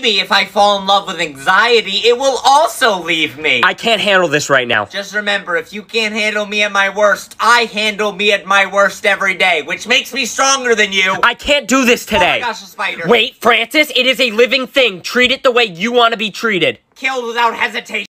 me. If I fall in love with anxiety, it will also leave me. I can't handle this right now. Just remember, if you can't handle me at my worst, I handle me at my worst every day, which makes me stronger than you. I can't do this today. Oh my gosh, a spider. Wait, Francis, it is a living thing. Treat it the way you want to be treated. Killed without hesitation.